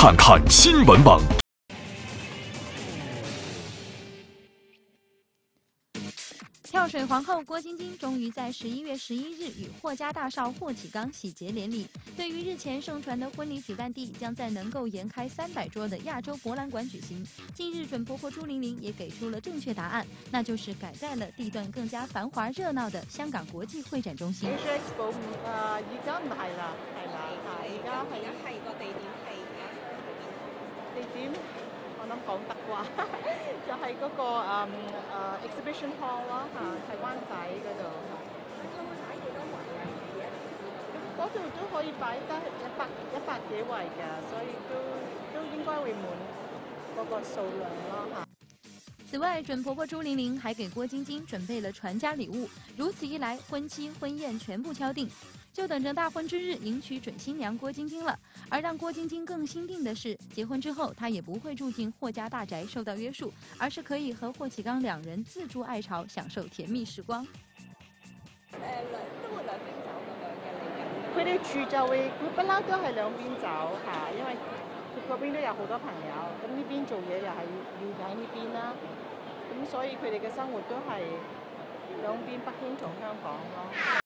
看看新闻网。 跳水皇后郭晶晶终于在11月11日与霍家大少霍启刚喜结连理。对于日前盛传的婚礼举办地将在能够延开300桌的亚洲博览馆举行，近日准婆婆朱玲玲也给出了正确答案，那就是改在了地段更加繁華熱鬧的香港國際會展中心。 Asia Expo 而家唔係啦，而家係個地點。我諗講得啩，就係嗰個exhibition hall 啦嚇，喺灣仔嗰度。會擺幾多位啊？嗰度都可以擺得100幾位嘅，所以都應該會滿嗰個數量咯嚇。 此外，准婆婆朱玲玲还给郭晶晶准备了传家礼物，如此一来，婚期婚宴全部敲定，就等着大婚之日迎娶准新娘郭晶晶了。而让郭晶晶更心定的是，结婚之后她也不会住进霍家大宅受到约束，而是可以和霍启刚2人自助愛巢，享受甜蜜時光。 都會兩邊走咁樣嘅嚟緊。 佢哋住就會，佢不嬲都係兩邊走嚇，因為佢嗰邊都有好多朋友，咁呢邊做嘢又係要喺呢邊啦，咁所以佢哋嘅生活都係兩邊北京同香港咯。